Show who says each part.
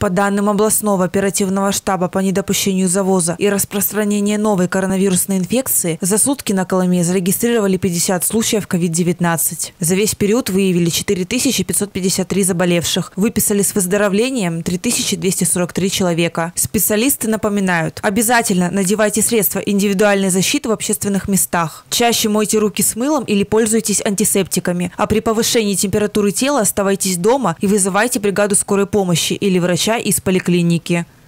Speaker 1: По данным областного оперативного штаба по недопущению завоза и распространения новой коронавирусной инфекции, за сутки на Колыме зарегистрировали 50 случаев COVID-19. За весь период выявили 4553 заболевших. Выписали с выздоровлением 3243 человека. Специалисты напоминают, обязательно надевайте средства индивидуальной защиты в общественных местах. Чаще мойте руки с мылом или пользуйтесь антисептиками. А при повышении температуры тела оставайтесь дома и вызывайте бригаду скорой помощи или врача из поликлиники.